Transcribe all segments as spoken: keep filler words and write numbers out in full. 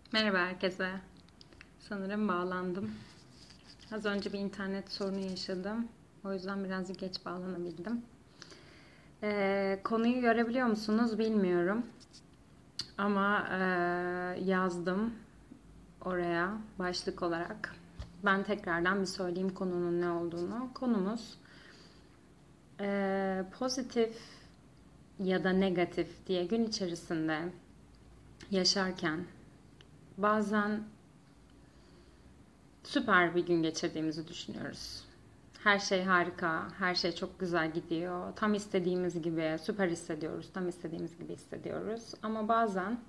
Merhaba herkese. Sanırım bağlandım. Az önce bir internet sorunu yaşadım. O yüzden birazcık geç bağlanabildim. Ee, konuyu görebiliyor musunuz bilmiyorum. Ama e, yazdım oraya başlık olarak. Ben tekrardan bir söyleyeyim konunun ne olduğunu. Konumuz e, pozitif ya da negatif diye gün içerisinde yaşarken bazen süper bir gün geçirdiğimizi düşünüyoruz. Her şey harika, her şey çok güzel gidiyor. Tam istediğimiz gibi süper hissediyoruz, tam istediğimiz gibi hissediyoruz. Ama bazen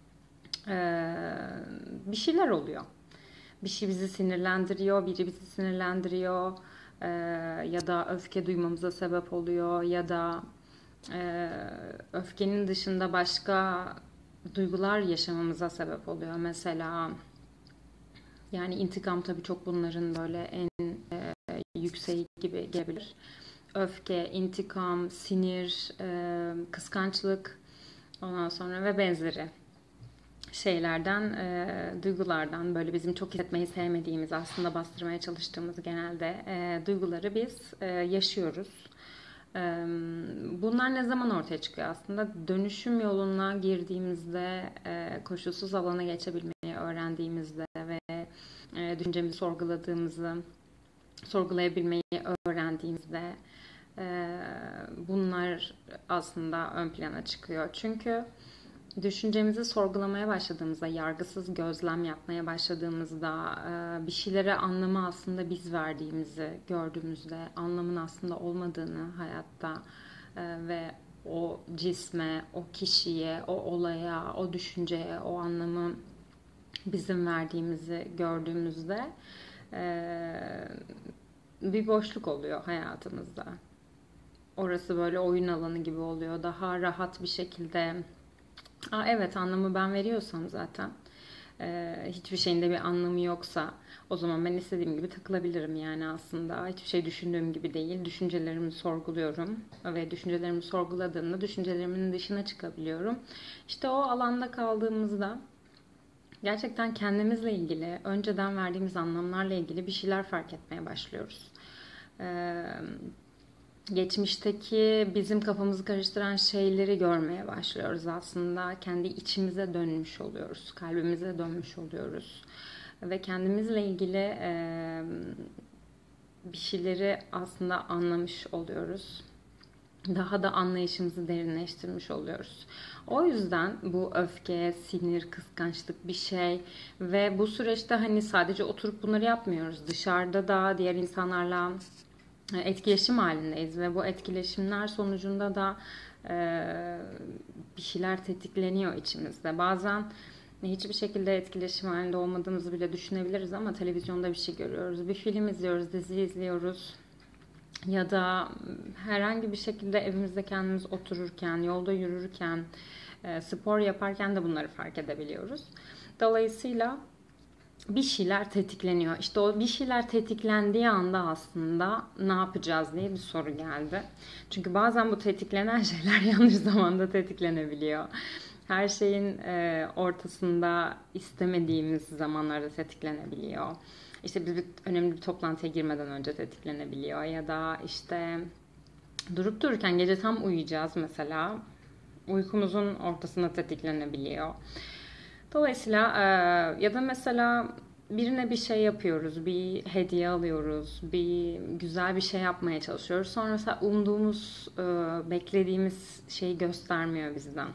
eee, bir şeyler oluyor. Bir şey bizi sinirlendiriyor, biri bizi sinirlendiriyor. Eee, Ya da öfke duymamıza sebep oluyor. Ya da eee, öfkenin dışında başka duygular yaşamamıza sebep oluyor. Mesela yani intikam tabii çok bunların böyle en yükseği gibi gelebilir. Öfke, intikam, sinir, e, kıskançlık, ondan sonra ve benzeri şeylerden, e, duygulardan böyle bizim çok hissetmeyi sevmediğimiz, aslında bastırmaya çalıştığımız genelde e, duyguları biz e, yaşıyoruz. E, Bunlar ne zaman ortaya çıkıyor aslında? Dönüşüm yoluna girdiğimizde, e, koşulsuz alana geçebilmeyi öğrendiğimizde ve e, düşüncemizi sorguladığımızı, sorgulayabilmeyi öğrendiğimizde e, bunlar aslında ön plana çıkıyor. Çünkü düşüncemizi sorgulamaya başladığımızda, yargısız gözlem yapmaya başladığımızda, e, bir şeylere anlamı aslında biz verdiğimizi gördüğümüzde, anlamın aslında olmadığını hayatta e, ve o cisme, o kişiye, o olaya, o düşünceye, o anlamı bizim verdiğimizi gördüğümüzde e, bir boşluk oluyor hayatımızda. Orası böyle oyun alanı gibi oluyor. Daha rahat bir şekilde, Aa, evet, anlamı ben veriyorsam zaten, e, hiçbir şeyin de bir anlamı yoksa, o zaman ben istediğim gibi takılabilirim yani aslında. Hiçbir şey düşündüğüm gibi değil. Düşüncelerimi sorguluyorum ve düşüncelerimi sorguladığımda düşüncelerimin dışına çıkabiliyorum. İşte o alanda kaldığımızda gerçekten kendimizle ilgili, önceden verdiğimiz anlamlarla ilgili bir şeyler fark etmeye başlıyoruz. Ee, Geçmişteki bizim kafamızı karıştıran şeyleri görmeye başlıyoruz aslında. Kendi içimize dönmüş oluyoruz, kalbimize dönmüş oluyoruz. Ve kendimizle ilgili e, bir şeyleri aslında anlamış oluyoruz. Daha da anlayışımızı derinleştirmiş oluyoruz. O yüzden bu öfke, sinir, kıskançlık bir şey ve bu süreçte hani sadece oturup bunları yapmıyoruz. Dışarıda da diğer insanlarla etkileşim halindeyiz ve bu etkileşimler sonucunda da e, bir şeyler tetikleniyor içimizde. Bazen hiçbir şekilde etkileşim halinde olmadığımızı bile düşünebiliriz ama televizyonda bir şey görüyoruz, bir film izliyoruz, dizi izliyoruz ya da herhangi bir şekilde evimizde kendimiz otururken, yolda yürürken, e, spor yaparken de bunları fark edebiliyoruz. Dolayısıyla bir şeyler tetikleniyor. İşte o bir şeyler tetiklendiği anda aslında ne yapacağız diye bir soru geldi. Çünkü bazen bu tetiklenen şeyler yanlış zamanda tetiklenebiliyor. Her şeyin e, ortasında istemediğimiz zamanlarda tetiklenebiliyor. İşte biz bir, önemli bir toplantıya girmeden önce tetiklenebiliyor ya da işte durup dururken gece tam uyuyacağız mesela. Uykumuzun ortasında tetiklenebiliyor. Dolayısıyla e, ya da mesela birine bir şey yapıyoruz, bir hediye alıyoruz, bir güzel bir şey yapmaya çalışıyoruz. Sonra mesela umduğumuz, e, beklediğimiz şeyi göstermiyor bizden.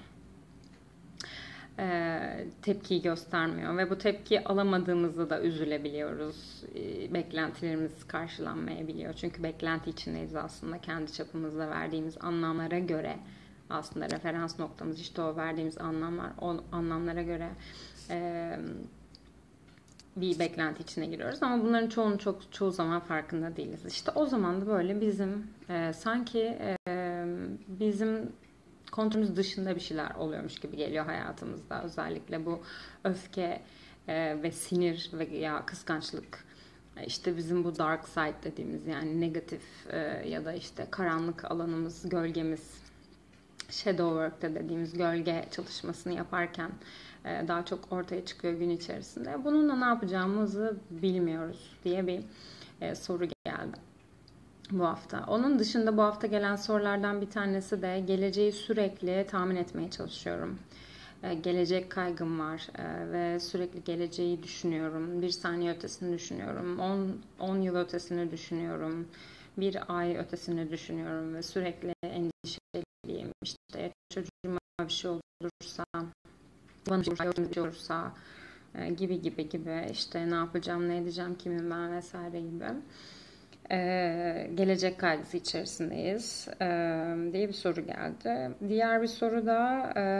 E, tepkiyi göstermiyor ve bu tepkiyi alamadığımızda da üzülebiliyoruz. E, beklentilerimiz karşılanmayabiliyor. Çünkü beklenti içindeyiz aslında, kendi çapımızda verdiğimiz anlamlara göre aslında referans noktamız işte o verdiğimiz anlamlar, o anlamlara göre e, bir beklenti içine giriyoruz ama bunların çoğunu çok çoğu zaman farkında değiliz. İşte o zaman da böyle bizim e, sanki e, bizim kontrolümüz dışında bir şeyler oluyormuş gibi geliyor hayatımızda. Özellikle bu öfke e, ve sinir ve ya kıskançlık, işte bizim bu dark side dediğimiz yani negatif e, ya da işte karanlık alanımız, gölgemiz shadow work'ta dediğimiz gölge çalışmasını yaparken daha çok ortaya çıkıyor gün içerisinde. Bununla ne yapacağımızı bilmiyoruz diye bir soru geldi bu hafta. Onun dışında bu hafta gelen sorulardan bir tanesi de geleceği sürekli tahmin etmeye çalışıyorum. Gelecek kaygım var ve sürekli geleceği düşünüyorum. Bir saniye ötesini düşünüyorum. on yıl ötesini düşünüyorum. Bir ay ötesini düşünüyorum ve sürekli endişeliyim. İşte çocuğuma bir şey olursa, bana bir şey olursa gibi gibi gibi işte ne yapacağım, ne edeceğim, kimim ben vesaire gibi. Ee, gelecek kaygısı içerisindeyiz ee, diye bir soru geldi. Diğer bir soru da e,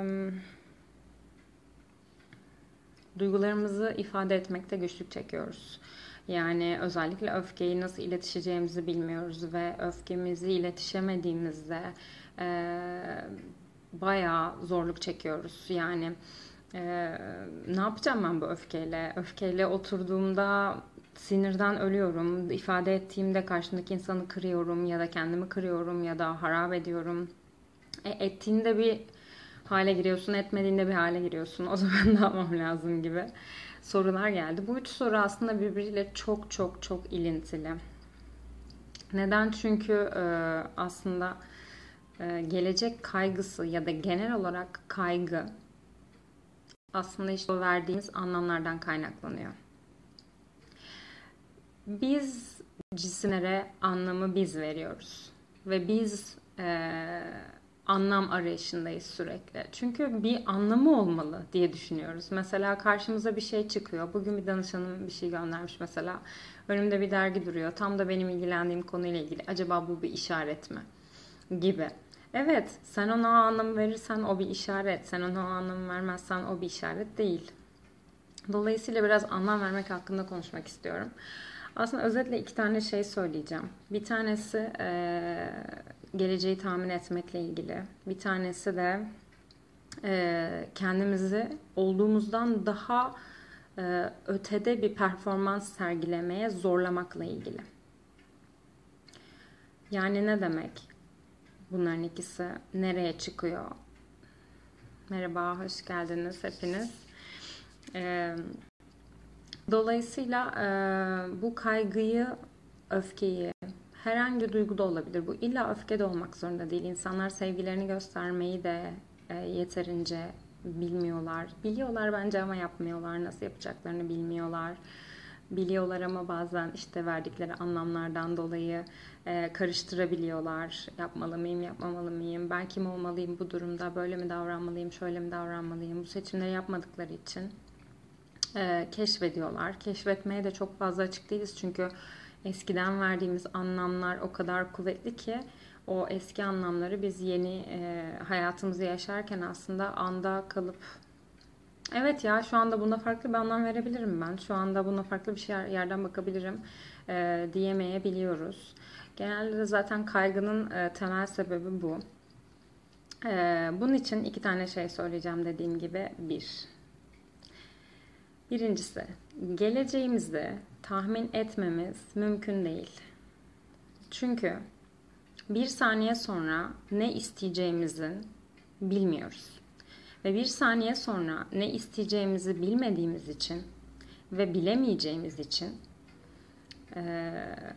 duygularımızı ifade etmekte güçlük çekiyoruz. Yani özellikle öfkeyi nasıl iletişeceğimizi bilmiyoruz ve öfkemizi iletişemediğimizde e, bayağı zorluk çekiyoruz. Yani e, ne yapacağım ben bu öfkeyle? Öfkeyle oturduğumda sinirden ölüyorum. İfade ettiğimde karşımdaki insanı kırıyorum ya da kendimi kırıyorum ya da harap ediyorum. E, ettiğinde bir hale giriyorsun, etmediğinde bir hale giriyorsun. O zaman ne yapmam lazım gibi sorular geldi. Bu üç soru aslında birbiriyle çok çok çok ilintili. Neden? Çünkü e, aslında e, gelecek kaygısı ya da genel olarak kaygı aslında işte o verdiğimiz anlamlardan kaynaklanıyor. Biz cisimlere anlamı biz veriyoruz. Ve biz e, anlam arayışındayız sürekli. Çünkü bir anlamı olmalı diye düşünüyoruz. Mesela karşımıza bir şey çıkıyor. Bugün bir danışanım bir şey göndermiş mesela. Önümde bir dergi duruyor. Tam da benim ilgilendiğim konuyla ilgili. Acaba bu bir işaret mi? Gibi. Evet, sen ona o anlamı verirsen o bir işaret. Sen ona o anlamı vermezsen o bir işaret değil. Dolayısıyla biraz anlam vermek hakkında konuşmak istiyorum. Aslında özetle iki tane şey söyleyeceğim. Bir tanesi e, geleceği tahmin etmekle ilgili. Bir tanesi de e, kendimizi olduğumuzdan daha e, ötede bir performans sergilemeye zorlamakla ilgili. Yani ne demek? Bunların ikisi nereye çıkıyor? Merhaba, hoş geldiniz hepiniz. Ee, dolayısıyla e, bu kaygıyı, öfkeyi, herhangi bir duygu da olabilir. Bu illa öfke de olmak zorunda değil. İnsanlar sevgilerini göstermeyi de e, yeterince bilmiyorlar. Biliyorlar bence ama yapmıyorlar. Nasıl yapacaklarını bilmiyorlar. Biliyorlar ama bazen işte verdikleri anlamlardan dolayı e, karıştırabiliyorlar. Yapmalı mıyım, yapmamalı mıyım? Ben kim olmalıyım bu durumda? Böyle mi davranmalıyım, şöyle mi davranmalıyım? Bu seçimleri yapmadıkları için e, keşfediyorlar. Keşfetmeye de çok fazla açık değiliz çünkü eskiden verdiğimiz anlamlar o kadar kuvvetli ki o eski anlamları biz yeni e, hayatımızı yaşarken aslında anda kalıp evet ya şu anda buna farklı bir anlam verebilirim ben. Şu anda buna farklı bir şey yerden bakabilirim e, diyemeyebiliyoruz. Genelde de zaten kaygının e, temel sebebi bu. E, bunun için iki tane şey söyleyeceğim dediğim gibi. Bir. Birincisi, geleceğimizi tahmin etmemiz mümkün değil. Çünkü bir saniye sonra ne isteyeceğimizi bilmiyoruz. Ve bir saniye sonra ne isteyeceğimizi bilmediğimiz için ve bilemeyeceğimiz için e,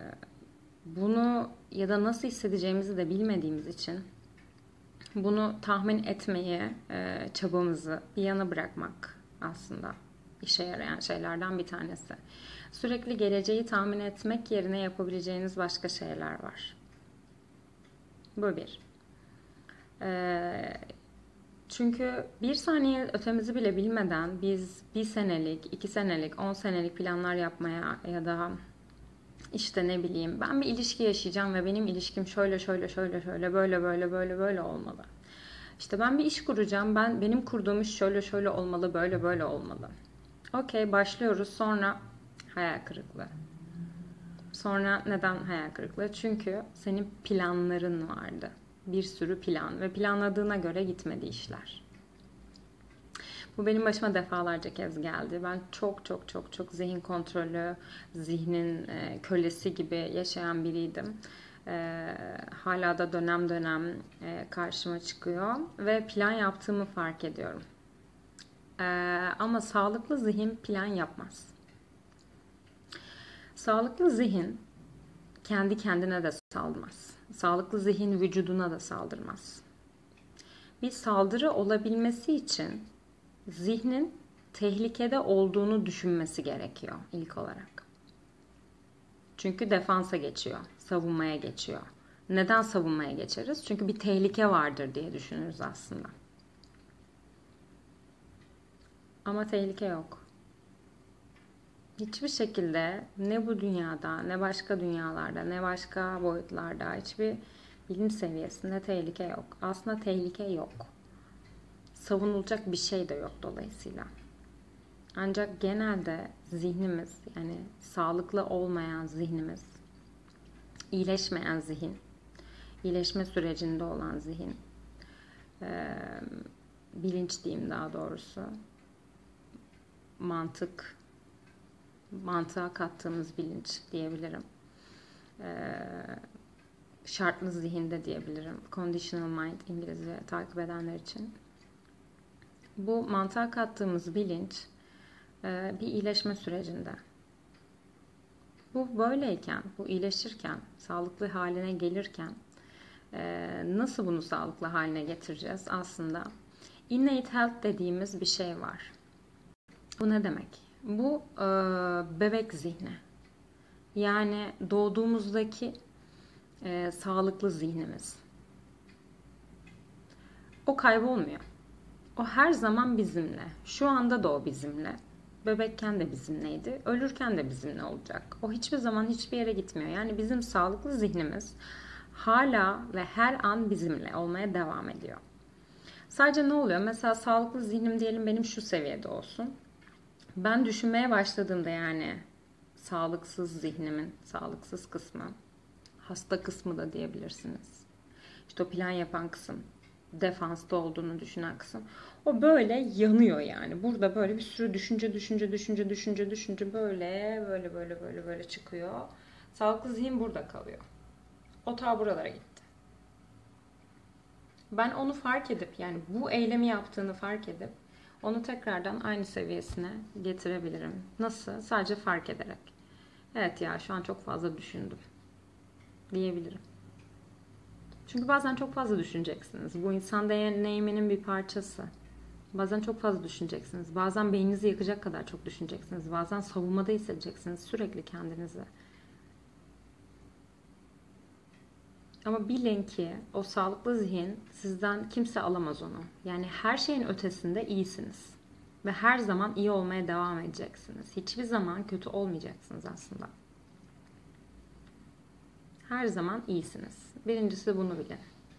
bunu ya da nasıl hissedeceğimizi de bilmediğimiz için bunu tahmin etmeye e, çabamızı bir yana bırakmak aslında işe yarayan şeylerden bir tanesi. Sürekli geleceği tahmin etmek yerine yapabileceğiniz başka şeyler var. Bu bir. Ee, çünkü bir saniye ötemizi bile bilmeden biz bir senelik, iki senelik, on senelik planlar yapmaya ya da işte ne bileyim ben bir ilişki yaşayacağım ve benim ilişkim şöyle şöyle şöyle şöyle böyle böyle böyle böyle olmalı. İşte ben bir iş kuracağım, ben benim kurduğum iş şöyle şöyle olmalı, böyle böyle olmalı. Okey, başlıyoruz. Sonra hayal kırıklığı. Sonra neden hayal kırıklığı? Çünkü senin planların vardı. Bir sürü plan ve planladığına göre gitmedi işler. Bu benim başıma defalarca kez geldi. Ben çok çok çok çok zihin kontrolü, zihnin kölesi gibi yaşayan biriydim. E, hala da dönem dönem e, karşıma çıkıyor ve plan yaptığımı fark ediyorum. E, ama sağlıklı zihin plan yapmaz. Sağlıklı zihin kendi kendine de saldırmaz. Sağlıklı zihin vücuduna da saldırmaz. Bir saldırı olabilmesi için zihnin tehlikede olduğunu düşünmesi gerekiyor ilk olarak. Çünkü defansa geçiyor, savunmaya geçiyor. Neden savunmaya geçeriz? Çünkü bir tehlike vardır diye düşünürüz aslında. Ama tehlike yok. Hiçbir şekilde ne bu dünyada, ne başka dünyalarda, ne başka boyutlarda hiçbir bilim seviyesinde tehlike yok. Aslında tehlike yok. Savunulacak bir şey de yok dolayısıyla. Ancak genelde zihnimiz, yani sağlıklı olmayan zihnimiz, iyileşmeyen zihin, iyileşme sürecinde olan zihin, e, bilinç diyeyim daha doğrusu, mantık, mantığa kattığımız bilinç diyebilirim. E, şartlı zihinde diyebilirim. Conditional mind İngilizce takip edenler için. Bu mantığa kattığımız bilinç bir iyileşme sürecinde. Bu böyleyken, bu iyileşirken, sağlıklı haline gelirken nasıl bunu sağlıklı haline getireceğiz? Aslında innate health dediğimiz bir şey var. Bu ne demek? Bu bebek zihni. Yani doğduğumuzdaki sağlıklı zihnimiz. O kaybolmuyor. O her zaman bizimle. Şu anda da o bizimle. Bebekken de bizimleydi. Ölürken de bizimle olacak. O hiçbir zaman hiçbir yere gitmiyor. Yani bizim sağlıklı zihnimiz hala ve her an bizimle olmaya devam ediyor. Sadece ne oluyor? Mesela sağlıklı zihnim diyelim benim şu seviyede olsun. Ben düşünmeye başladığımda yani sağlıksız zihnimin sağlıksız kısmı, hasta kısmı da diyebilirsiniz. İşte o plan yapan kısım, defansta olduğunu düşünen kısım. O böyle yanıyor yani. Burada böyle bir sürü düşünce, düşünce, düşünce, düşünce, düşünce böyle, böyle, böyle, böyle, böyle çıkıyor. Sağlıklı zihin burada kalıyor. O ta buralara gitti. Ben onu fark edip yani bu eylemi yaptığını fark edip onu tekrardan aynı seviyesine getirebilirim. Nasıl? Sadece fark ederek. Evet ya şu an çok fazla düşündüm diyebilirim. Çünkü bazen çok fazla düşüneceksiniz. Bu insan deneyiminin bir parçası. Bazen çok fazla düşüneceksiniz. Bazen beyninizi yakacak kadar çok düşüneceksiniz. Bazen savunmada hissedeceksiniz sürekli kendinizi. Ama bilin ki o sağlıklı zihin sizden kimse alamaz onu. Yani her şeyin ötesinde iyisiniz. Ve her zaman iyi olmaya devam edeceksiniz. Hiçbir zaman kötü olmayacaksınız aslında. Her zaman iyisiniz. Birincisi bunu bilin.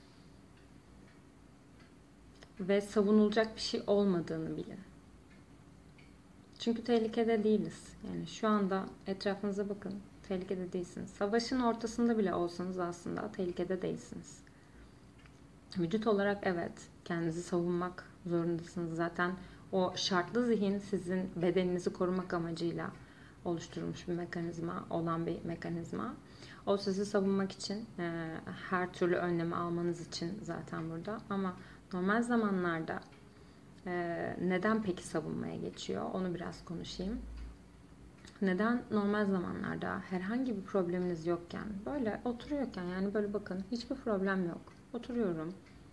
Ve savunulacak bir şey olmadığını bilin. Çünkü tehlikede değiliz. Yani şu anda etrafınıza bakın. Tehlikede değilsiniz. Savaşın ortasında bile olsanız aslında tehlikede değilsiniz. Vücut olarak evet, kendinizi savunmak zorundasınız. Zaten o şartlı zihin sizin bedeninizi korumak amacıyla oluşturulmuş bir mekanizma, olan bir mekanizma. O sizi savunmak için, her türlü önlemi almanız için zaten burada. Ama normal zamanlarda neden peki savunmaya geçiyor? Onu biraz konuşayım. Neden normal zamanlarda herhangi bir probleminiz yokken, böyle oturuyorken yani böyle bakın hiçbir problem yok. Oturuyorum.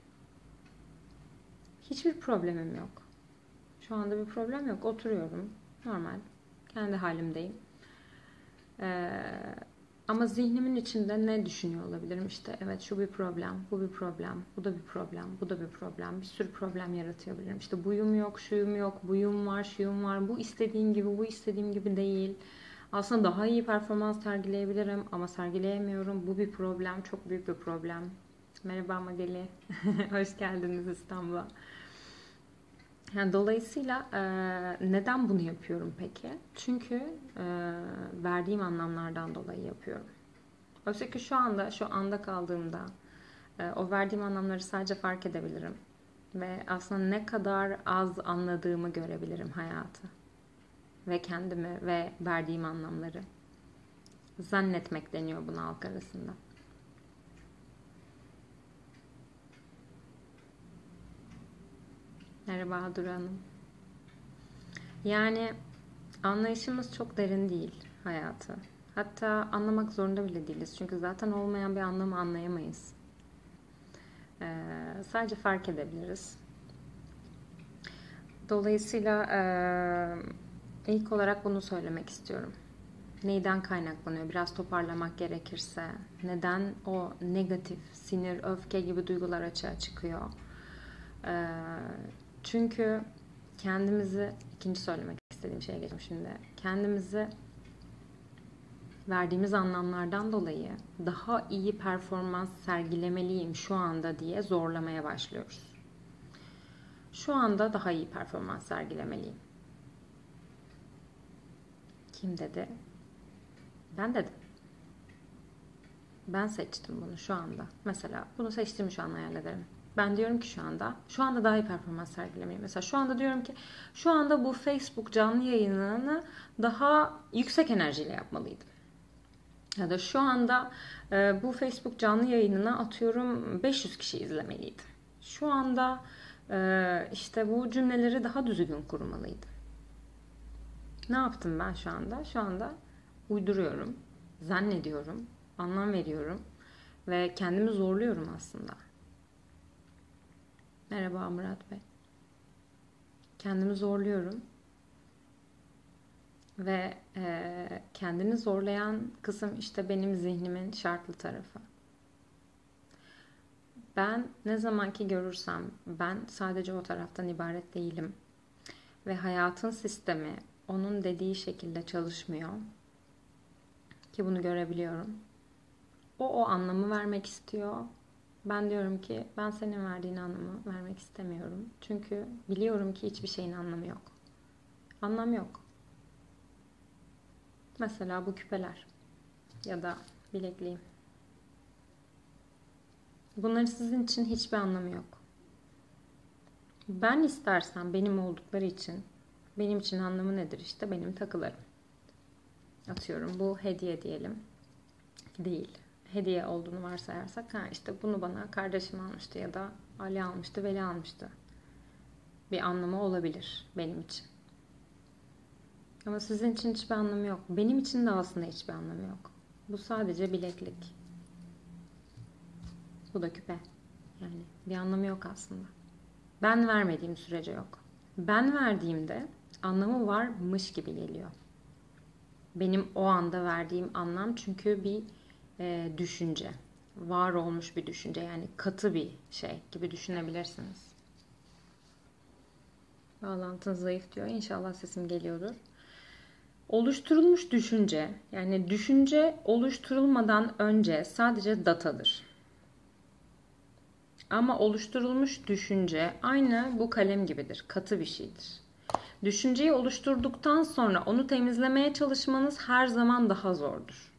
Hiçbir problemim yok. Şu anda bir problem yok. Oturuyorum. Normal. Kendi halimdeyim. Ee, ama zihnimin içinde ne düşünüyor olabilirim? İşte evet şu bir problem, bu bir problem, bu da bir problem, bu da bir problem. Bir sürü problem yaratıyor olabilirim. İşte buyum yok, şuyum yok, buyum var, şuyum var. Bu istediğim gibi, bu istediğim gibi değil. Aslında daha iyi performans sergileyebilirim ama sergileyemiyorum. Bu bir problem, çok büyük bir problem. Merhaba Magali. Hoş geldiniz İstanbul'a. Yani dolayısıyla e, neden bunu yapıyorum peki? Çünkü e, verdiğim anlamlardan dolayı yapıyorum. Oysa ki şu anda, şu anda kaldığımda e, o verdiğim anlamları sadece fark edebilirim. Ve aslında ne kadar az anladığımı görebilirim hayatı. Ve kendimi ve verdiğim anlamları. Zannetmek deniyor buna halk arasında. Merhaba Duru Hanım. Yani anlayışımız çok derin değil hayatı. Hatta anlamak zorunda bile değiliz. Çünkü zaten olmayan bir anlamı anlayamayız. Ee, sadece fark edebiliriz. Dolayısıyla e, ilk olarak bunu söylemek istiyorum. Neyden kaynaklanıyor? Biraz toparlamak gerekirse. Neden o negatif, sinir, öfke gibi duygular açığa çıkıyor? Ee, çünkü kendimizi, ikinci söylemek istediğim şeye geçelim şimdi. Kendimizi verdiğimiz anlamlardan dolayı daha iyi performans sergilemeliyim şu anda diye zorlamaya başlıyoruz. Şu anda daha iyi performans sergilemeliyim. Kim dedi? Ben dedim. Ben seçtim bunu şu anda. Mesela bunu seçtiğimi şu an hayal ederim. Ben diyorum ki şu anda, şu anda daha iyi performans sergilemeliyim. Mesela şu anda diyorum ki, şu anda bu Facebook canlı yayınını daha yüksek enerjiyle yapmalıydım. Ya da şu anda e, bu Facebook canlı yayınına atıyorum beş yüz kişi izlemeliydi. Şu anda e, işte bu cümleleri daha düzgün kurmalıydım. Ne yaptım ben şu anda? Şu anda uyduruyorum, zannediyorum, anlam veriyorum ve kendimi zorluyorum aslında. Merhaba Murat Bey. Kendimi zorluyorum ve e, kendini zorlayan kısım işte benim zihnimin şartlı tarafı. Ben ne zamanki görürsem ben sadece o taraftan ibaret değilim ve hayatın sistemi onun dediği şekilde çalışmıyor ki bunu görebiliyorum. O o anlamı vermek istiyor. Ben diyorum ki ben senin verdiğin anlamı vermek istemiyorum. Çünkü biliyorum ki hiçbir şeyin anlamı yok. Anlam yok. Mesela bu küpeler ya da bilekliğim. Bunların sizin için hiçbir anlamı yok. Ben istersem benim oldukları için, benim için anlamı nedir işte benim takılarım. Atıyorum bu hediye diyelim. Değil. Hediye olduğunu varsayarsak ha işte bunu bana kardeşim almıştı ya da Ali almıştı, Veli almıştı. Bir anlamı olabilir benim için. Ama sizin için hiçbir anlamı yok. Benim için de aslında hiçbir anlamı yok. Bu sadece bileklik. Bu da küpe. Yani bir anlamı yok aslında. Ben vermediğim sürece yok. Ben verdiğimde anlamı varmış gibi geliyor. Benim o anda verdiğim anlam çünkü bir e, düşünce. Var olmuş bir düşünce. Yani katı bir şey gibi düşünebilirsiniz. Bağlantın zayıf diyor. İnşallah sesim geliyordur. Oluşturulmuş düşünce, yani düşünce oluşturulmadan önce sadece datadır. Ama oluşturulmuş düşünce aynı bu kalem gibidir, katı bir şeydir. Düşünceyi oluşturduktan sonra onu temizlemeye çalışmanız her zaman daha zordur.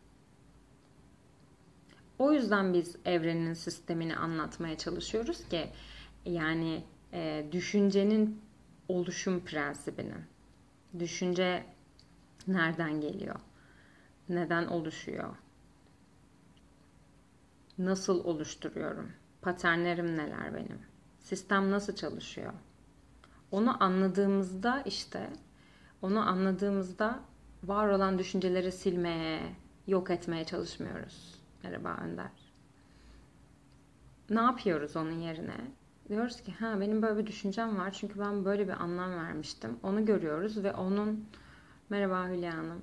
O yüzden biz evrenin sistemini anlatmaya çalışıyoruz ki yani e, düşüncenin oluşum prensibini. Düşünce nereden geliyor? Neden oluşuyor? Nasıl oluşturuyorum? Paternlerim neler benim? Sistem nasıl çalışıyor? Onu anladığımızda işte, onu anladığımızda var olan düşünceleri silmeye, yok etmeye çalışmıyoruz. Merhaba Önder. Ne yapıyoruz onun yerine? Diyoruz ki ha benim böyle bir düşüncem var çünkü ben böyle bir anlam vermiştim. Onu görüyoruz ve onun merhaba Hülya Hanım.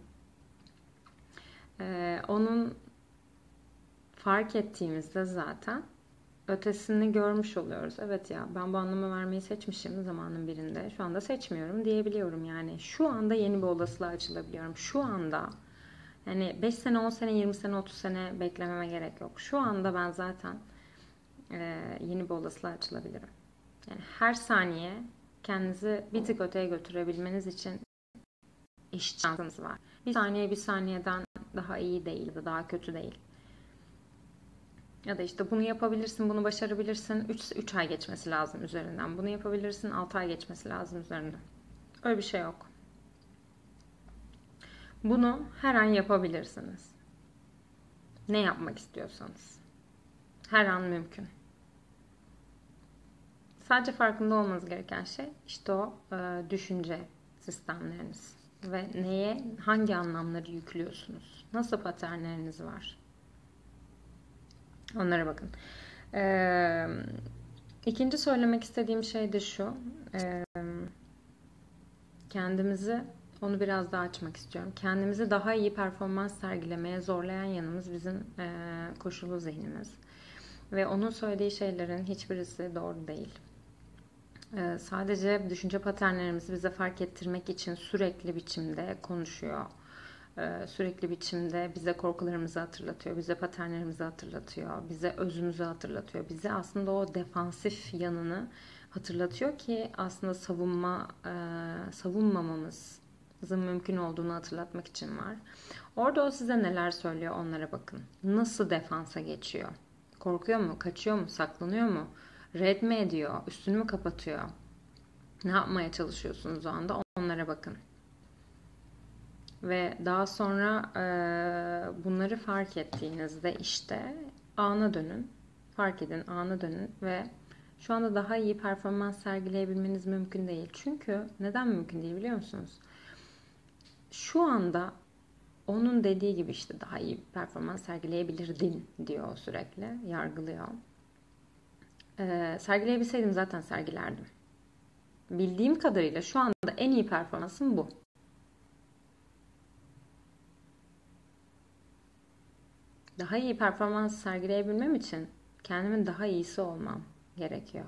Ee, onun fark ettiğimizde zaten ötesini görmüş oluyoruz. Evet ya ben bu anlamı vermeyi seçmişim zamanın birinde. Şu anda seçmiyorum diyebiliyorum yani. Şu anda yeni bir olasılığa açılabiliyorum. Şu anda yani beş sene, on sene, yirmi sene, otuz sene beklememe gerek yok. Şu anda ben zaten e, yeni bir olasılığa açılabilirim. Yani her saniye kendinizi bir tık öteye götürebilmeniz için eşit şansınız var. Bir saniye bir saniyeden daha iyi değil ya da daha kötü değil. Ya da işte bunu yapabilirsin, bunu başarabilirsin. üç ay geçmesi lazım üzerinden. Bunu yapabilirsin, altı ay geçmesi lazım üzerinden. Öyle bir şey yok. Bunu her an yapabilirsiniz. Ne yapmak istiyorsanız. Her an mümkün. Sadece farkında olmanız gereken şey işte o e, düşünce sistemleriniz ve neye, hangi anlamları yüklüyorsunuz? Nasıl paternleriniz var? Onlara bakın. Ee, ikinci söylemek istediğim şey de şu. Ee, kendimizi, onu biraz daha açmak istiyorum. Kendimizi daha iyi performans sergilemeye zorlayan yanımız bizim e, koşullu zihnimiz. Ve onun söylediği şeylerin hiçbirisi doğru değil. Ee, sadece düşünce paternlerimizi bize fark ettirmek için sürekli biçimde konuşuyor. Ee, sürekli biçimde bize korkularımızı hatırlatıyor, bize paternlerimizi hatırlatıyor, bize özümüzü hatırlatıyor. Bize aslında o defansif yanını hatırlatıyor ki aslında savunma e, savunmamamızın mümkün olduğunu hatırlatmak için var. Orada o size neler söylüyor onlara bakın. Nasıl defansa geçiyor? Korkuyor mu? Kaçıyor mu? Saklanıyor mu? Red mi ediyor? Üstünü mü kapatıyor? Ne yapmaya çalışıyorsunuz o anda? Onlara bakın. Ve daha sonra e, bunları fark ettiğinizde işte ana dönün. Fark edin, ana dönün ve şu anda daha iyi performans sergileyebilmeniz mümkün değil. Çünkü neden mümkün değil biliyor musunuz? Şu anda onun dediği gibi işte daha iyi performans sergileyebilirdin diyor sürekli. Yargılıyor. E, sergileyebilseydim zaten sergilerdim. Bildiğim kadarıyla şu anda en iyi performansım bu. Daha iyi performans sergileyebilmem için kendimin daha iyisi olmam gerekiyor.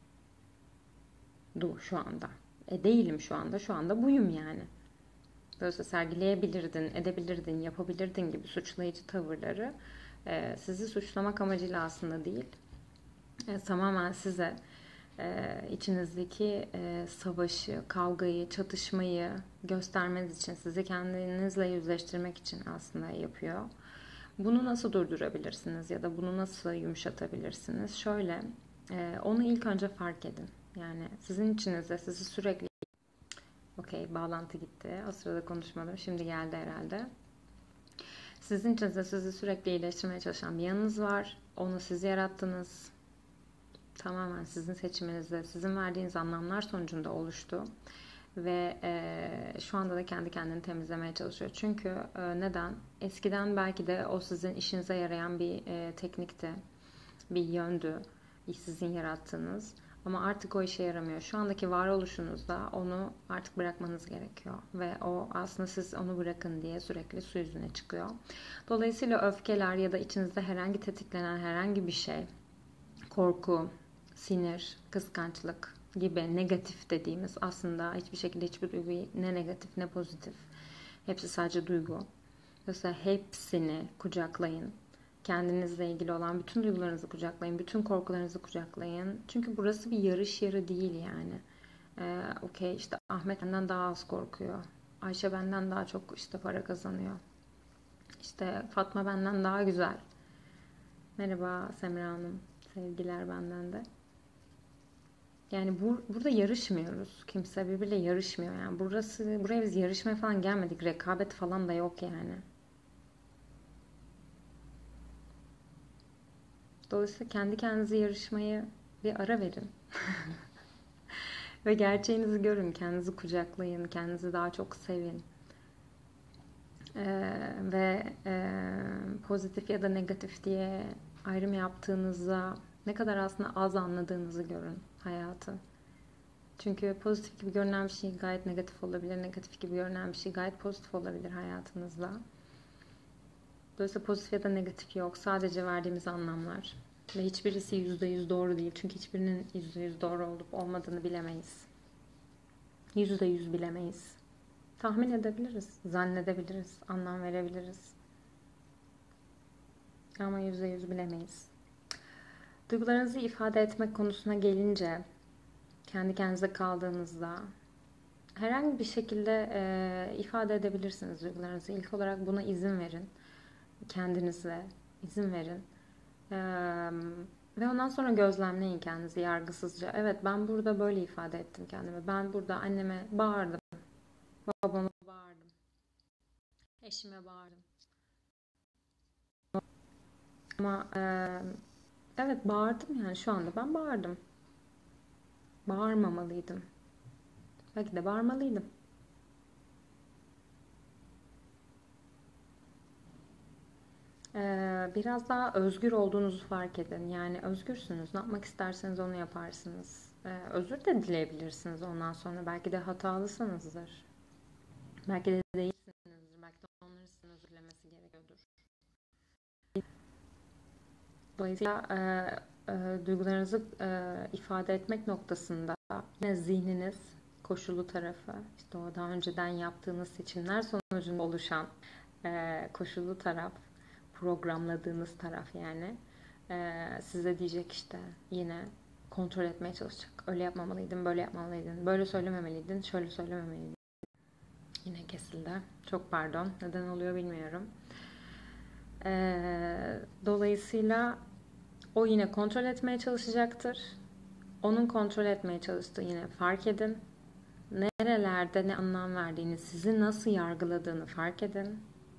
Du şu anda. E değilim şu anda. Şu anda buyum yani. Dolayısıyla sergileyebilirdin, edebilirdin, yapabilirdin gibi suçlayıcı tavırları e, sizi suçlamak amacıyla aslında değil. E, tamamen size e, içinizdeki e, savaşı, kavgayı, çatışmayı göstermeniz için, sizi kendinizle yüzleştirmek için aslında yapıyor. Bunu nasıl durdurabilirsiniz ya da bunu nasıl yumuşatabilirsiniz? Şöyle, e, onu ilk önce fark edin. Yani sizin içinizde sizi sürekli... Okey, bağlantı gitti. O sırada konuşmadım. Şimdi geldi herhalde. Sizin içinizde sizi sürekli iyileştirmeye çalışan bir yanınız var. Onu siz yarattınız. Tamamen sizin seçiminizde, sizin verdiğiniz anlamlar sonucunda oluştu. Ve e, şu anda da kendi kendini temizlemeye çalışıyor. Çünkü e, neden? Eskiden belki de o sizin işinize yarayan bir e, teknikti, bir yöndü, sizin yarattığınız. Ama artık o işe yaramıyor. Şu andaki varoluşunuzda onu artık bırakmanız gerekiyor. Ve o aslında siz onu bırakın diye sürekli su yüzüne çıkıyor. Dolayısıyla öfkeler ya da içinizde herhangi tetiklenen herhangi bir şey, korku, sinir, kıskançlık gibi negatif dediğimiz aslında hiçbir şekilde hiçbir duygu ne negatif ne pozitif. Hepsi sadece duygu. Dolayısıyla hepsini kucaklayın. Kendinizle ilgili olan bütün duygularınızı kucaklayın. Bütün korkularınızı kucaklayın. Çünkü burası bir yarış yeri değil yani. Ee, Okey işte Ahmet benden daha az korkuyor. Ayşe benden daha çok işte para kazanıyor. İşte Fatma benden daha güzel. Merhaba Semra Hanım. Sevgiler benden de. Yani bu, burada yarışmıyoruz. Kimse birbiriyle yarışmıyor. Yani burası, buraya biz yarışmaya falan gelmedik. Rekabet falan da yok yani. Dolayısıyla kendi kendinize yarışmayı bir ara verin. Ve gerçeğinizi görün. Kendinizi kucaklayın. Kendinizi daha çok sevin. Ee, ve e, pozitif ya da negatif diye ayrım yaptığınızda ne kadar aslında az anladığınızı görün hayatı. Çünkü pozitif gibi görünen bir şey gayet negatif olabilir. Negatif gibi görünen bir şey gayet pozitif olabilir hayatınızda. Dolayısıyla pozitif ya da negatif yok. Sadece verdiğimiz anlamlar. Ve hiçbirisi yüzde yüz doğru değil. Çünkü hiçbirinin yüzde yüz doğru olup olmadığını bilemeyiz. Yüzde yüz bilemeyiz. Tahmin edebiliriz, zannedebiliriz, anlam verebiliriz. Ama yüzde yüz bilemeyiz. Duygularınızı ifade etmek konusuna gelince, kendi kendinize kaldığınızda herhangi bir şekilde e, ifade edebilirsiniz duygularınızı. İlk olarak buna izin verin. Kendinize izin verin. E, ve ondan sonra gözlemleyin kendinizi yargısızca. Evet ben burada böyle ifade ettim kendimi. Ben burada anneme bağırdım. Babama bağırdım. Eşime bağırdım. Ama e, evet bağırdım yani şu anda ben bağırdım. Bağırmamalıydım. Belki de bağırmalıydım. Ee, biraz daha özgür olduğunuzu fark edin. Yani özgürsünüz. Ne yapmak isterseniz onu yaparsınız. Ee, özür de dileyebilirsiniz ondan sonra. Belki de hatalısınızdır. Belki de değilsinizdir. Belki de onların sizin özür dilemesi gerekiyordur. Dolayısıyla e, e, duygularınızı e, ifade etmek noktasında yine zihniniz koşullu tarafı, işte o daha önceden yaptığınız seçimler sonucunda oluşan e, koşullu taraf, programladığınız taraf yani e, size diyecek işte yine kontrol etmeye çalışacak. Öyle yapmamalıydın, böyle yapmamalıydın, böyle söylememeliydin, şöyle söylememeliydin. Yine kesildi. Çok pardon. Neden oluyor bilmiyorum. E, dolayısıyla o yine kontrol etmeye çalışacaktır. Onun kontrol etmeye çalıştığı yine fark edin. Nerelerde ne anlam verdiğini, sizi nasıl yargıladığını fark edin.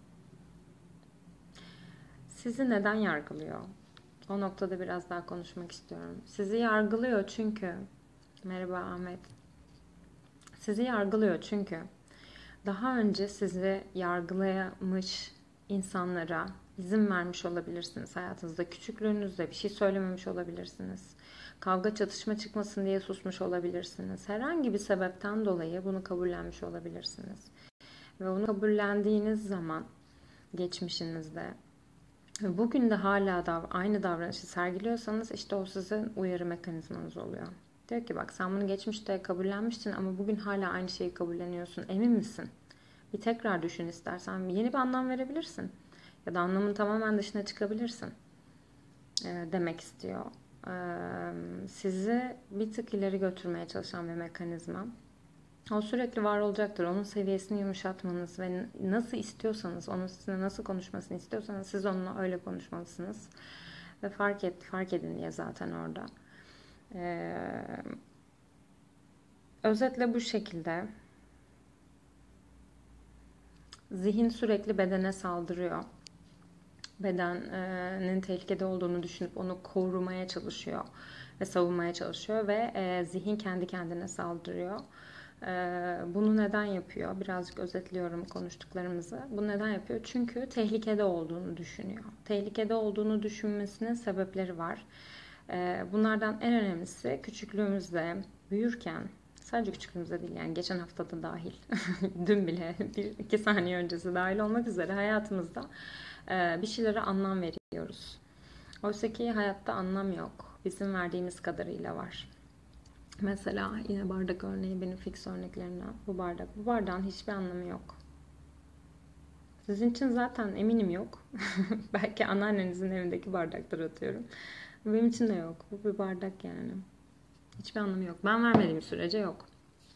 Sizi neden yargılıyor? O noktada biraz daha konuşmak istiyorum. Sizi yargılıyor çünkü, merhaba Ahmet. Sizi yargılıyor çünkü daha önce sizi yargılamış insanlara izin vermiş olabilirsiniz. Hayatınızda küçüklüğünüzde bir şey söylememiş olabilirsiniz. Kavga çatışma çıkmasın diye susmuş olabilirsiniz. Herhangi bir sebepten dolayı bunu kabullenmiş olabilirsiniz. Ve onu kabullendiğiniz zaman geçmişinizde bugün de hala da aynı davranışı sergiliyorsanız işte o sizin uyarı mekanizmanız oluyor. Diyor ki bak sen bunu geçmişte kabullenmiştin ama bugün hala aynı şeyi kabulleniyorsun. Emin misin? Bir tekrar düşün istersen. Yeni bir anlam verebilirsin. Ya da anlamın tamamen dışına çıkabilirsin. E, demek istiyor. E, sizi bir tık ileri götürmeye çalışan bir mekanizma. O sürekli var olacaktır. Onun seviyesini yumuşatmanız ve nasıl istiyorsanız, onun sizinle nasıl konuşmasını istiyorsanız siz onunla öyle konuşmalısınız. Ve fark et, fark edin diye zaten orada. Ee, özetle bu şekilde. Zihin sürekli bedene saldırıyor. Bedenin tehlikede olduğunu düşünüp onu korumaya çalışıyor ve savunmaya çalışıyor ve e, zihin kendi kendine saldırıyor. E, bunu neden yapıyor? Birazcık özetliyorum konuştuklarımızı. Bunu neden yapıyor? Çünkü tehlikede olduğunu düşünüyor. Tehlikede olduğunu düşünmesinin sebepleri var. E, bunlardan en önemlisi küçüklüğümüzde, büyürken, sadece küçüklüğümüzde değil yani geçen haftada dahil, dün bile bir iki saniye öncesi dahil olmak üzere hayatımızda bir şeylere anlam veriyoruz. Oysa ki hayatta anlam yok. Bizim verdiğimiz kadarıyla var. Mesela yine bardak örneği benim fix örneklerimden. Bu bardak. Bu bardağın hiçbir anlamı yok. Sizin için zaten eminim yok. Belki anneannenizin evindeki bardakları atıyorum. Benim için de yok. Bu bir bardak yani. Hiçbir anlamı yok. Ben vermediğim sürece yok.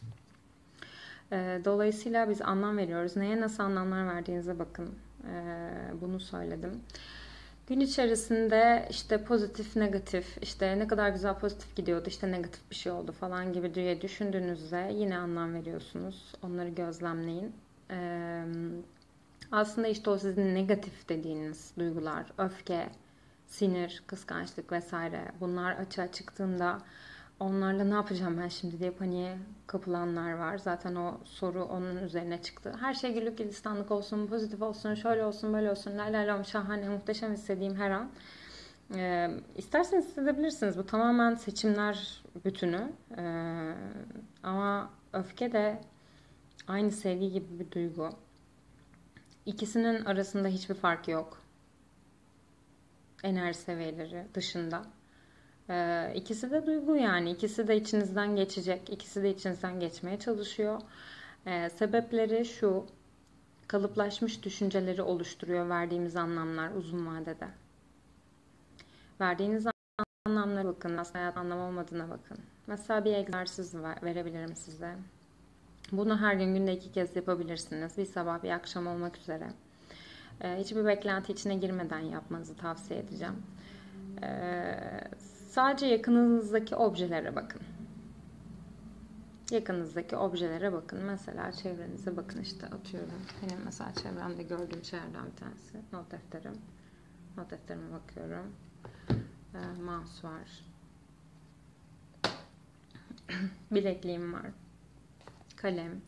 Dolayısıyla biz anlam veriyoruz. Neye nasıl anlamlar verdiğinize bakın. Bunu söyledim. Gün içerisinde işte pozitif, negatif, işte ne kadar güzel pozitif gidiyordu, işte negatif bir şey oldu falan gibi diye düşündüğünüzde yine anlam veriyorsunuz. Onları gözlemleyin. Ee, aslında işte o sizin negatif dediğiniz duygular, öfke, sinir, kıskançlık vesaire bunlar açığa çıktığında onlarla ne yapacağım ben şimdi diye paniğe kapılanlar var. Zaten o soru onun üzerine çıktı. Her şey güllük gülistanlık olsun, pozitif olsun, şöyle olsun, böyle olsun, la la la şahane, muhteşem istediğim her an. Ee, isterseniz hissedebilirsiniz. Bu tamamen seçimler bütünü. Ee, ama öfke de aynı sevgi gibi bir duygu. İkisinin arasında hiçbir fark yok. Enerji seviyeleri dışında. Ee, ikisi de duygu yani. İkisi de içinizden geçecek. İkisi de içinizden geçmeye çalışıyor. Ee, sebepleri şu. Kalıplaşmış düşünceleri oluşturuyor verdiğimiz anlamlar uzun vadede. Verdiğiniz anlamlara bakın. Aslında hayat anlam olmadığına bakın. Mesela bir egzersiz verebilirim size. Bunu her gün günde iki kez yapabilirsiniz. Bir sabah bir akşam olmak üzere. Ee, hiçbir beklenti içine girmeden yapmanızı tavsiye edeceğim. Ee, sadece yakınınızdaki objelere bakın. Yakınınızdaki objelere bakın. Mesela çevrenize bakın işte atıyorum. Benim mesela çevremde gördüğüm şeylerden bir tanesi. Not defterim. Not defterime bakıyorum. Ee, mouse var. Bilekliğim var. Kalem.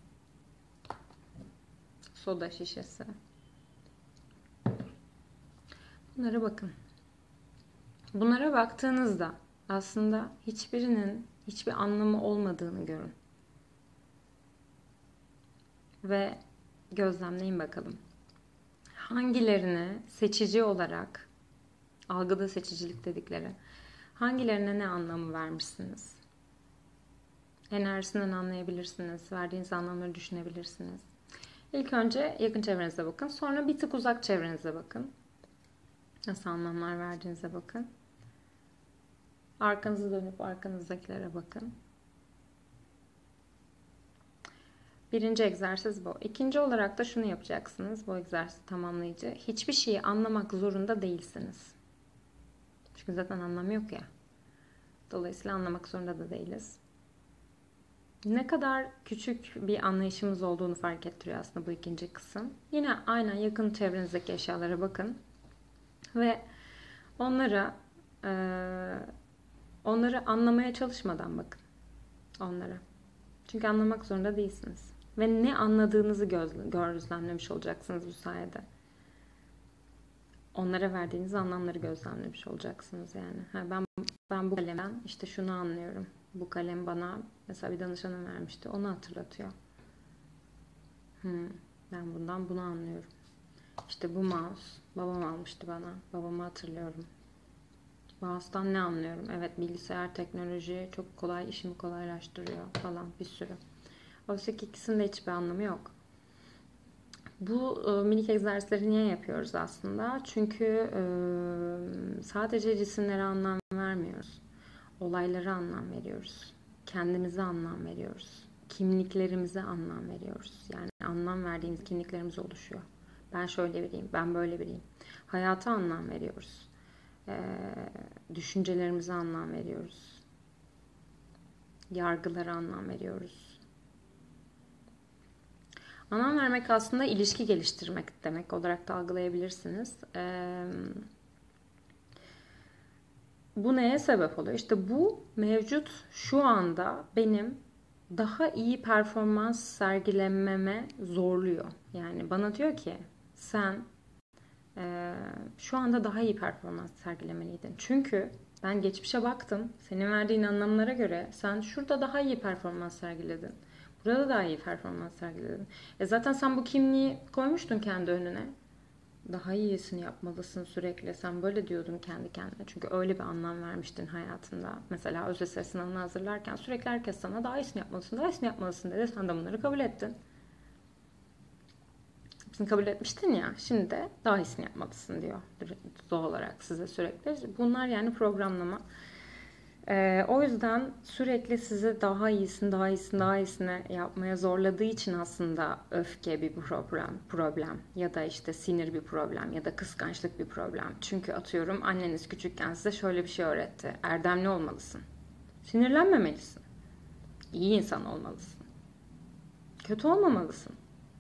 Soda şişesi. Bunlara bakın. Bunlara baktığınızda aslında hiçbirinin hiçbir anlamı olmadığını görün. Ve gözlemleyin bakalım. Hangilerini seçici olarak, algıda seçicilik dedikleri, hangilerine ne anlamı vermişsiniz? Enerjisinden anlayabilirsiniz. Verdiğiniz anlamları düşünebilirsiniz. İlk önce yakın çevrenize bakın. Sonra bir tık uzak çevrenize bakın. Nasıl anlamlar verdiğinize bakın. Arkanızı dönüp arkanızdakilere bakın. Birinci egzersiz bu. İkinci olarak da şunu yapacaksınız. Bu egzersiz tamamlayıcı. Hiçbir şeyi anlamak zorunda değilsiniz. Çünkü zaten anlamı yok ya. Dolayısıyla anlamak zorunda da değiliz. Ne kadar küçük bir anlayışımız olduğunu fark ettiriyor aslında bu ikinci kısım. Yine aynen yakın çevrenizdeki eşyalara bakın. Ve onlara e, onları anlamaya çalışmadan bakın. Onlara. Çünkü anlamak zorunda değilsiniz. Ve ne anladığınızı gözlemlemiş olacaksınız bu sayede. Onlara verdiğiniz anlamları gözlemlemiş olacaksınız yani. Ha, ben ben bu kalemden işte şunu anlıyorum. Bu kalem bana mesela bir danışanım vermişti. Onu hatırlatıyor. Hmm, ben bundan bunu anlıyorum. İşte bu mouse babam almıştı bana. Babamı hatırlıyorum. Mouse'dan ne anlıyorum? Evet, bilgisayar teknoloji çok kolay, işimi kolaylaştırıyor falan bir sürü. Oysa ki ikisinin de hiçbir anlamı yok. Bu e, minik egzersizleri niye yapıyoruz aslında? Çünkü e, sadece cisimlere anlam vermiyoruz. Olaylara anlam veriyoruz. Kendimize anlam veriyoruz. Kimliklerimize anlam veriyoruz. Yani anlam verdiğimiz kimliklerimiz oluşuyor. Ben şöyle biriyim, ben böyle biriyim. Hayata anlam veriyoruz. E, düşüncelerimize anlam veriyoruz. Yargılara anlam veriyoruz. Anlam vermek aslında ilişki geliştirmek demek olarak da algılayabilirsiniz. Ee, bu neye sebep oluyor? İşte bu mevcut şu anda benim daha iyi performans sergilememe zorluyor. Yani bana diyor ki sen e, şu anda daha iyi performans sergilemeliydin. Çünkü ben geçmişe baktım. Senin verdiğin anlamlara göre sen şurada daha iyi performans sergiledin. Burada daha iyi performans sergiledin. E zaten sen bu kimliği koymuştun kendi önüne. Daha iyisini yapmalısın sürekli. Sen böyle diyordun kendi kendine. Çünkü öyle bir anlam vermiştin hayatında. Mesela ÖSS sınavını hazırlarken sürekli herkes sana daha iyisini yapmalısın, daha iyisini yapmalısın dedi. Sen de bunları kabul ettin. Hepsini kabul etmiştin ya. Şimdi de daha iyisini yapmalısın diyor. Doğal olarak size sürekli. Bunlar yani programlama. Ee, o yüzden sürekli sizi daha iyisini, daha iyisini, daha iyisini yapmaya zorladığı için aslında öfke bir problem, problem ya da işte sinir bir problem ya da kıskançlık bir problem. Çünkü atıyorum anneniz küçükken size şöyle bir şey öğretti. Erdemli olmalısın. Sinirlenmemelisin. İyi insan olmalısın. Kötü olmamalısın.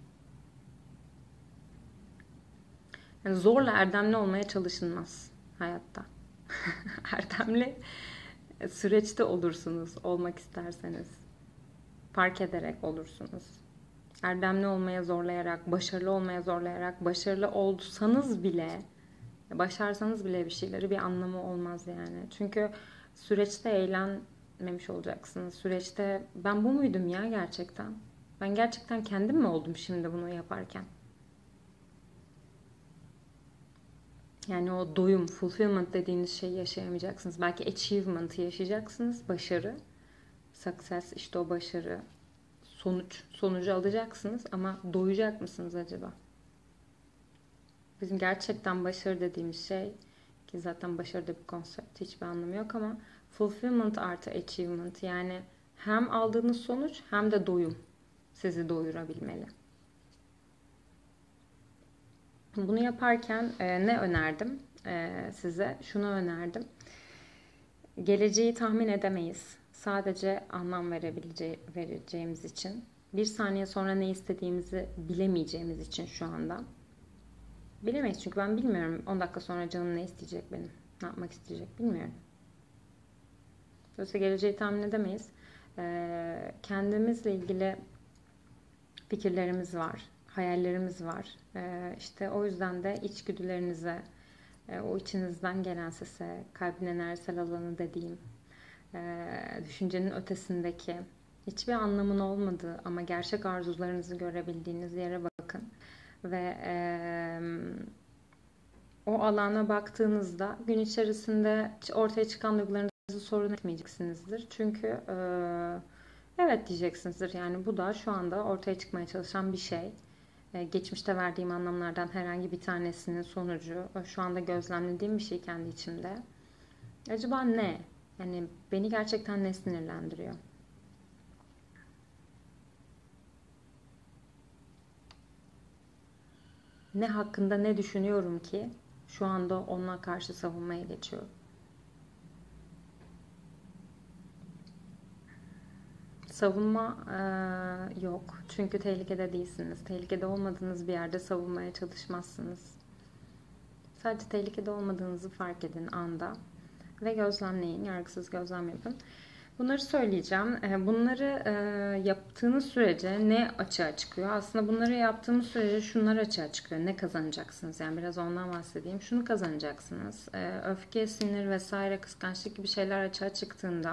Yani zorla erdemli olmaya çalışılmaz hayatta. Erdemli süreçte olursunuz olmak isterseniz. Fark ederek olursunuz. Erdemli olmaya zorlayarak, başarılı olmaya zorlayarak, başarılı olsanız bile, başarsanız bile bir şeyleri bir anlamı olmaz yani. Çünkü süreçte eğlenmemiş olacaksınız. Süreçte ben bu muydum ya gerçekten? Ben gerçekten kendim mi oldum şimdi bunu yaparken? Yani o doyum, fulfillment dediğiniz şeyi yaşayamayacaksınız. Belki achievement'ı yaşayacaksınız, başarı. Success, işte o başarı. Sonuç, sonucu alacaksınız ama doyacak mısınız acaba? Bizim gerçekten başarı dediğimiz şey, ki zaten başarıda bir konsept, hiçbir anlamı yok ama fulfillment artı achievement, yani hem aldığınız sonuç hem de doyum sizi doyurabilmeli. Bunu yaparken e, ne önerdim e, size? Şunu önerdim. Geleceği tahmin edemeyiz. Sadece anlam verebileceğimiz için. Bir saniye sonra ne istediğimizi bilemeyeceğimiz için şu anda. Bilemeyiz çünkü ben bilmiyorum on dakika sonra canım ne isteyecek benim. Ne yapmak isteyecek bilmiyorum. Dolayısıyla geleceği tahmin edemeyiz. Ee, kendimizle ilgili fikirlerimiz var, hayallerimiz var. Ee, işte o yüzden de içgüdülerinize, e, o içinizden gelen sese, kalbin enerjisel alanı dediğim, e, düşüncenin ötesindeki, hiçbir anlamın olmadığı ama gerçek arzularınızı görebildiğiniz yere bakın. Ve e, o alana baktığınızda gün içerisinde ortaya çıkan duygularınızı sorun etmeyeceksinizdir. Çünkü e, evet diyeceksinizdir. Yani bu da şu anda ortaya çıkmaya çalışan bir şey. E, geçmişte verdiğim anlamlardan herhangi bir tanesinin sonucu. e, Şu anda gözlemlediğim bir şey kendi içimde. Acaba ne? Yani beni gerçekten ne sinirlendiriyor? Ne hakkında ne düşünüyorum ki şu anda ona karşı savunmaya geçiyorum? Savunma eee, yok. Çünkü tehlikede değilsiniz. Tehlikede olmadığınız bir yerde savunmaya çalışmazsınız. Sadece tehlikede olmadığınızı fark edin anda ve gözlemleyin. Yargısız gözlem yapın. Bunları söyleyeceğim. Eee, Bunları eee, yaptığınız sürece ne açığa çıkıyor? Aslında bunları yaptığımız sürece şunlar açığa çıkıyor. Ne kazanacaksınız? Yani biraz ondan bahsedeyim. Şunu kazanacaksınız. Eee, Öfke, sinir vesaire, kıskançlık gibi şeyler açığa çıktığında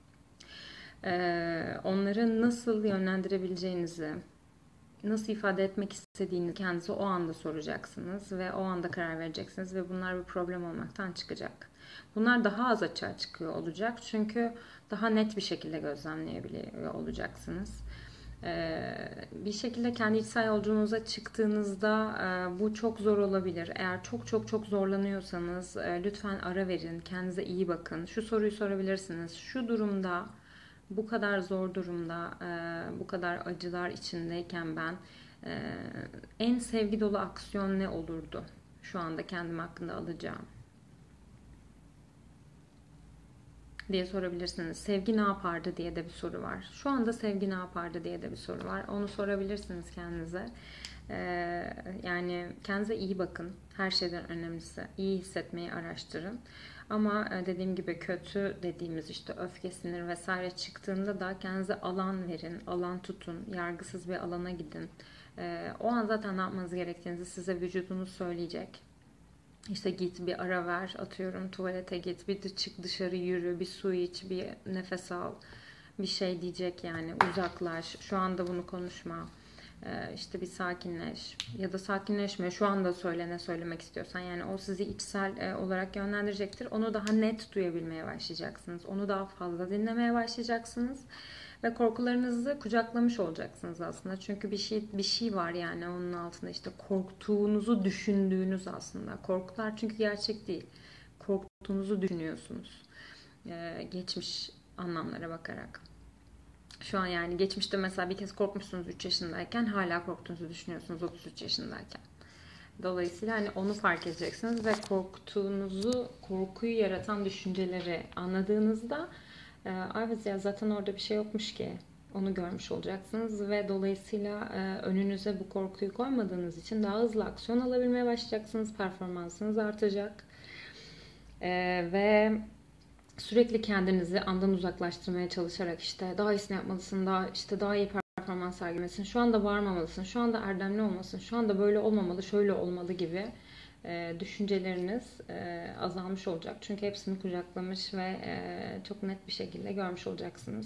Ee, onları nasıl yönlendirebileceğinizi, nasıl ifade etmek istediğinizi kendinize o anda soracaksınız ve o anda karar vereceksiniz ve bunlar bir problem olmaktan çıkacak. Bunlar daha az açığa çıkıyor olacak çünkü daha net bir şekilde gözlemleyebiliyor olacaksınız. Ee, bir şekilde kendi içsel yolculuğunuza çıktığınızda e, bu çok zor olabilir. Eğer çok çok çok zorlanıyorsanız e, lütfen ara verin, kendinize iyi bakın. Şu soruyu sorabilirsiniz. Şu durumda, bu kadar zor durumda, e, bu kadar acılar içindeyken ben e, en sevgi dolu aksiyon ne olurdu? Şu anda kendim hakkında alacağım diye sorabilirsiniz. Sevgi ne yapardı diye de bir soru var. Şu anda sevgi ne yapardı diye de bir soru var. Onu sorabilirsiniz kendinize. Ee, yani kendinize iyi bakın. Her şeyden önemlisi. İyi hissetmeyi araştırın. Ama e, dediğim gibi kötü dediğimiz işte öfke, sinir vesaire çıktığında da kendinize alan verin. Alan tutun. Yargısız bir alana gidin. Ee, o an zaten ne yapmanız gerektiğinizi size vücudunuz söyleyecek. İşte git bir ara ver, atıyorum tuvalete git, bir de çık dışarı yürü, bir su iç, bir nefes al, bir şey diyecek yani uzaklaş, şu anda bunu konuşma, ee, işte bir sakinleş ya da sakinleşme, şu anda söyle ne söylemek istiyorsan yani o sizi içsel e, olarak yönlendirecektir. Onu daha net duyabilmeye başlayacaksınız, onu daha fazla dinlemeye başlayacaksınız. Ve korkularınızı kucaklamış olacaksınız aslında. Çünkü bir şey bir şey var yani onun altında işte korktuğunuzu düşündüğünüz aslında. Korkular çünkü gerçek değil. Korktuğunuzu düşünüyorsunuz. Ee, geçmiş anlamlara bakarak. Şu an yani geçmişte mesela bir kez korkmuşsunuz üç yaşındayken hala korktuğunuzu düşünüyorsunuz otuz üç yaşındayken. Dolayısıyla hani onu fark edeceksiniz ve korktuğunuzu, korkuyu yaratan düşünceleri anladığınızda e, evet ya zaten orada bir şey yokmuş ki onu görmüş olacaksınız ve dolayısıyla e, önünüze bu korkuyu koymadığınız için daha hızlı aksiyon alabilmeye başlayacaksınız, performansınız artacak. E, ve sürekli kendinizi andan uzaklaştırmaya çalışarak işte daha iyisini yapmalısın, daha işte daha iyi performans sergilemesin, şu anda bağırmamalısın, şu anda erdemli olmasın, şu anda böyle olmamalı, şöyle olmalı gibi e, düşünceleriniz e, azalmış olacak. Çünkü hepsini kucaklamış ve e, çok net bir şekilde görmüş olacaksınız.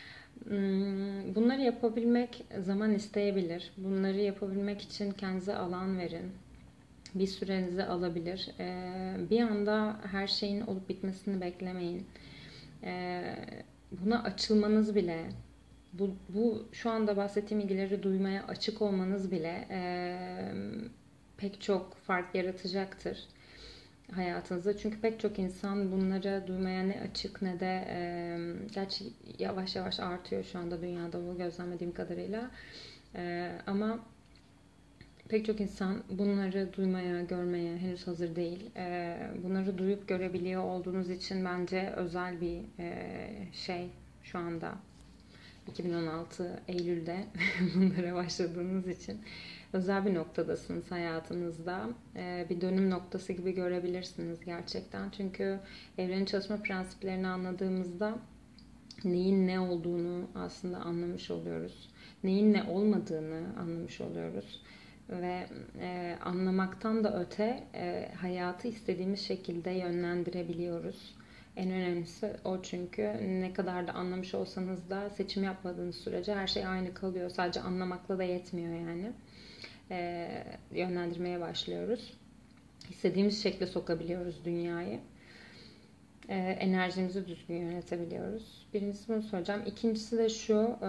Hmm, Bunları yapabilmek zaman isteyebilir. Bunları yapabilmek için kendinize alan verin. Bir sürenizi alabilir. Ee, bir anda her şeyin olup bitmesini beklemeyin. Ee, Buna açılmanız bile, bu, bu şu anda bahsettiğim ilgileri duymaya açık olmanız bile e, pek çok fark yaratacaktır hayatınızda. Çünkü pek çok insan bunları duymaya ne açık ne de e, gerçi yavaş yavaş artıyor şu anda dünyada bu gözlemlediğim kadarıyla. E, ama pek çok insan bunları duymaya, görmeye henüz hazır değil. Ee, bunları duyup görebiliyor olduğunuz için bence özel bir e, şey şu anda iki bin on altı Eylül'de bunlara başladığınız için özel bir noktadasınız hayatınızda. Ee, bir dönüm noktası gibi görebilirsiniz gerçekten. Çünkü evrenin çalışma prensiplerini anladığımızda neyin ne olduğunu aslında anlamış oluyoruz. Neyin ne olmadığını anlamış oluyoruz. Ve e, anlamaktan da öte e, hayatı istediğimiz şekilde yönlendirebiliyoruz. En önemlisi o, çünkü ne kadar da anlamış olsanız da seçim yapmadığınız sürece her şey aynı kalıyor. Sadece anlamakla da yetmiyor yani. E, yönlendirmeye başlıyoruz. İstediğimiz şekle sokabiliyoruz dünyayı. E, enerjimizi düzgün yönetebiliyoruz. Birincisi bunu söyleyeceğim. İkincisi de şu, e,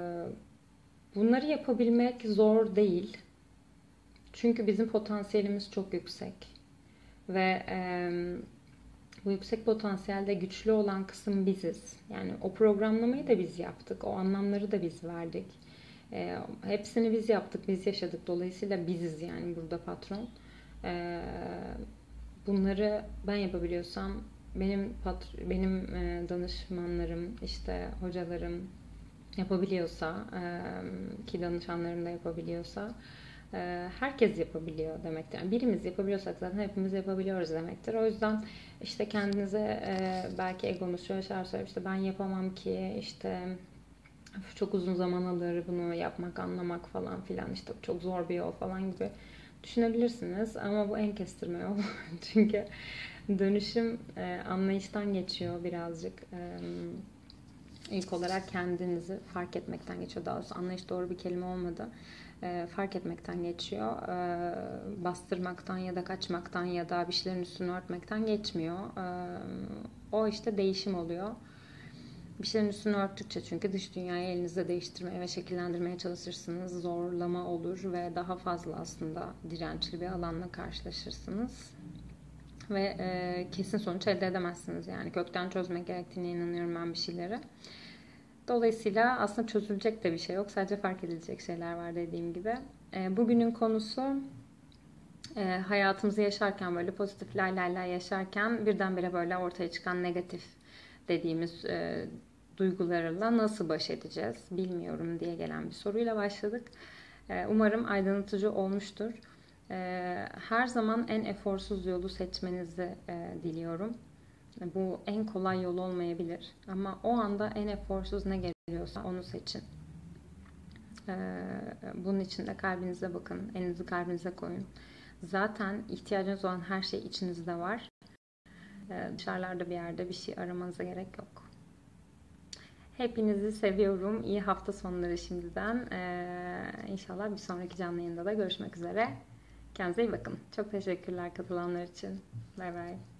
bunları yapabilmek zor değil. Çünkü bizim potansiyelimiz çok yüksek. Ve e, bu yüksek potansiyelde güçlü olan kısım biziz. Yani o programlamayı da biz yaptık. O anlamları da biz verdik. E, hepsini biz yaptık, biz yaşadık. Dolayısıyla biziz yani burada patron. E, bunları ben yapabiliyorsam, benim patr- benim e, danışmanlarım, işte hocalarım yapabiliyorsa, e, ki danışanlarım da yapabiliyorsa, herkes yapabiliyor demektir. Yani birimiz yapabiliyorsak zaten hepimiz yapabiliyoruz demektir. O yüzden işte kendinize belki egonuz şöyle şeyler söyleyip, işte ben yapamam ki, işte çok uzun zaman alır bunu yapmak, anlamak falan filan, işte çok zor bir yol falan gibi düşünebilirsiniz. Ama bu en kestirme yol. Çünkü dönüşüm anlayıştan geçiyor birazcık. İlk olarak kendinizi fark etmekten geçiyor. Daha doğrusu anlayış doğru bir kelime olmadı. E, fark etmekten geçiyor. E, bastırmaktan ya da kaçmaktan ya da bir şeylerin üstünü örtmekten geçmiyor. E, o işte değişim oluyor. Bir şeylerin üstünü örttükçe çünkü dış dünyayı elinizde değiştirmeye ve şekillendirmeye çalışırsınız. Zorlama olur ve daha fazla aslında dirençli bir alanla karşılaşırsınız. Ve e, kesin sonuç elde edemezsiniz. Yani kökten çözmek gerektiğine inanıyorum ben bir şeyleri. Dolayısıyla aslında çözülecek de bir şey yok. Sadece fark edilecek şeyler var dediğim gibi. E, bugünün konusu, e, hayatımızı yaşarken, böyle pozitif lay lay lay yaşarken birdenbire böyle ortaya çıkan negatif dediğimiz e, duygularla nasıl baş edeceğiz bilmiyorum diye gelen bir soruyla başladık. E, umarım aydınlatıcı olmuştur. E, her zaman en eforsuz yolu seçmenizi e, diliyorum. Bu en kolay yol olmayabilir. Ama o anda en eforsuz ne geliyorsa onu seçin. Ee, bunun için de kalbinize bakın. Elinizi kalbinize koyun. Zaten ihtiyacınız olan her şey içinizde var. Ee, dışarılarda bir yerde bir şey aramanıza gerek yok. Hepinizi seviyorum. İyi hafta sonları şimdiden. Ee, İnşallah bir sonraki canlı yayında da görüşmek üzere. Kendinize iyi bakın. Çok teşekkürler katılanlar için. Bay bay.